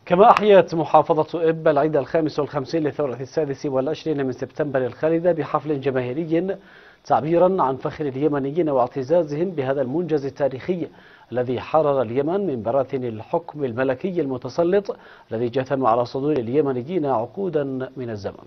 كما أحيت محافظة إب العيد الخامس والخمسين للثورة السادس والعشرين من سبتمبر الخالدة بحفل جماهيري تعبيرا عن فخر اليمنيين واعتزازهم بهذا المنجز التاريخي الذي حرر اليمن من براثن الحكم الملكي المتسلط الذي جثم على صدور اليمنيين عقودا من الزمن.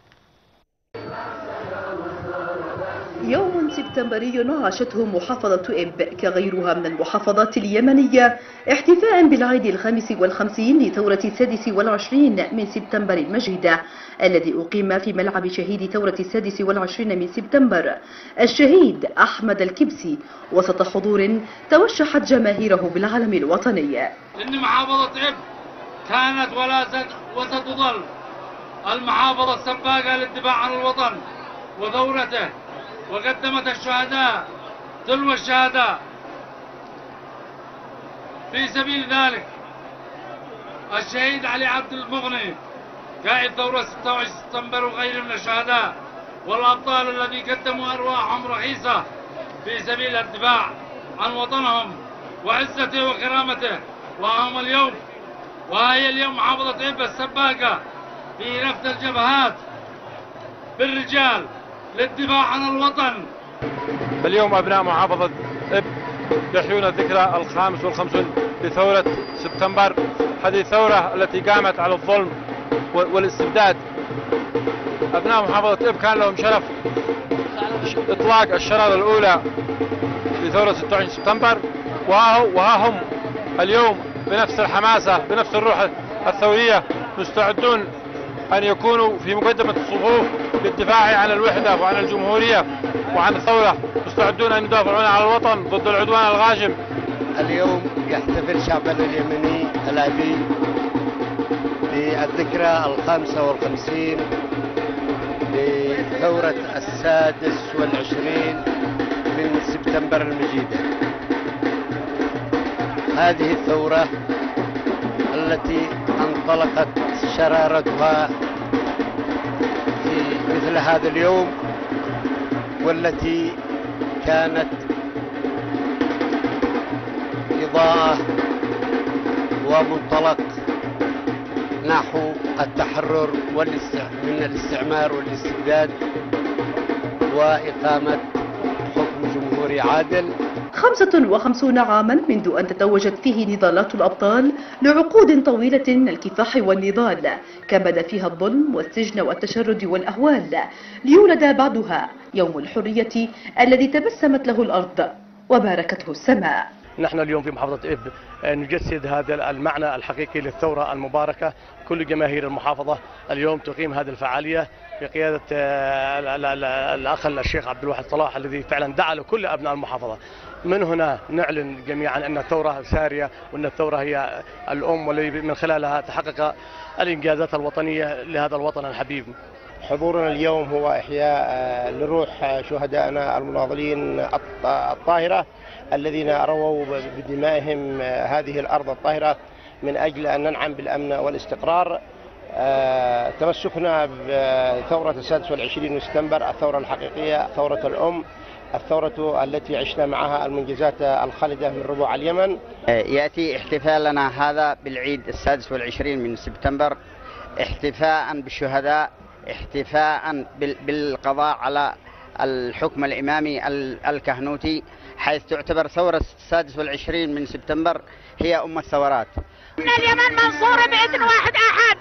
يوم سبتمبري عاشته محافظة إب كغيرها من المحافظات اليمنية احتفاء بالعيد الخامس والخمسين لثورة السادس والعشرين من سبتمبر المجيدة الذي أقيم في ملعب شهيد ثورة السادس والعشرين من سبتمبر الشهيد أحمد الكبسي وسط حضور توشحت جماهيره بالعلم الوطني. إن محافظة إب كانت ولا وستظل المحافظة السباقة للدفاع عن الوطن وثورته، وقدمت الشهداء تلو الشهداء. في سبيل ذلك الشهيد علي عبد المغني قائد ثورة 26 سبتمبر وغيره من الشهداء والأبطال الذي قدموا أرواحهم رخيصة في سبيل الدفاع عن وطنهم وعزته وكرامته. وهي اليوم محافظة إب السباقة في رفع الجبهات بالرجال للدفاع عن الوطن. اليوم أبناء محافظة إب يحيون الذكرى الخامس والخمسون لثورة سبتمبر، هذه الثورة التي قامت على الظلم والاستبداد. أبناء محافظة إب كان لهم شرف إطلاق الشرارة الأولى لثورة 26 سبتمبر، وها هم اليوم بنفس الحماسة بنفس الروح الثورية مستعدون أن يكونوا في مقدمة الصفوف للدفاع عن الوحدة وعن الجمهورية وعن الثورة، مستعدون أن يدافعون على الوطن ضد العدوان الغاشم. اليوم يحتفل شعبنا اليمني الأبي بالذكرى الخامسة والخمسين لثورة السادس والعشرين من سبتمبر المجيدة. هذه الثورة التي انطلقت شرارتها في مثل هذا اليوم، والتي كانت إضاءة ومنطلق نحو التحرر من الاستعمار والاستبداد وإقامة حكم جمهوري عادل. 55 عاما منذ أن تتوجت فيه نضالات الأبطال لعقود طويلة من الكفاح والنضال كبد فيها الظلم والسجن والتشرد والأهوال، ليولد بعدها يوم الحرية الذي تبسمت له الأرض وباركته السماء. نحن اليوم في محافظة إب نجسد هذا المعنى الحقيقي للثورة المباركة. كل جماهير المحافظة اليوم تقيم هذه الفعالية بقيادة الأخ الشيخ عبد الواحد صلاح الذي فعلا دعا لكل أبناء المحافظة. من هنا نعلن جميعا أن الثورة سارية وأن الثورة هي الأم والذي من خلالها تحقق الإنجازات الوطنية لهذا الوطن الحبيب. حضورنا اليوم هو إحياء لروح شهدائنا المناضلين الطاهرة الذين رووا بدمائهم هذه الأرض الطاهرة من أجل أن ننعم بالأمن والاستقرار. تمسكنا بثورة السادس والعشرين من سبتمبر، الثورة الحقيقية، ثورة الأم، الثورة التي عشنا معها المنجزات الخالدة من ربوع اليمن. يأتي احتفالنا هذا بالعيد السادس والعشرين من سبتمبر احتفاء بالشهداء، احتفاء بالقضاء على الحكم الإمامي الكهنوتي، حيث تعتبر ثورة السادس والعشرين من سبتمبر هي أم الثورات. إن اليمن منصورة بإذن واحد أحد،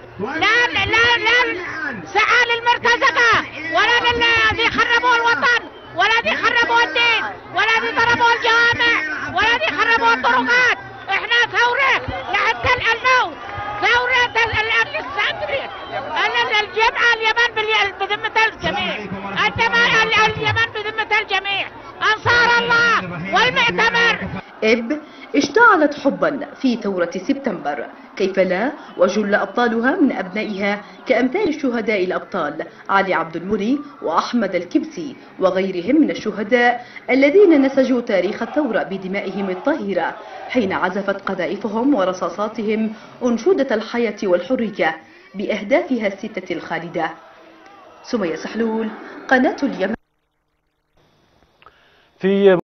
لا سعى للمرتزقة ولا للذي خربوا الوطن ولا ذي خربوا الدين ولا ذي ضربوا الجوامع ولا ذي خربوا الطرقات. احنا ثورة لحتى الموت، ثورة الصبر، الجمع اليمن بذمة الجميع، اليمن بذمة الجميع، أنصار الله والمؤتمر. إب اشتعلت حبا في ثورة سبتمبر، كيف لا وجل أبطالها من أبنائها كأمثال الشهداء الأبطال علي عبد المغني وأحمد الكبسي وغيرهم من الشهداء الذين نسجوا تاريخ الثورة بدمائهم الطاهرة حين عزفت قذائفهم ورصاصاتهم أنشودة الحياة والحرية بأهدافها الستة الخالدة. سمية سحلول، قناة اليمن.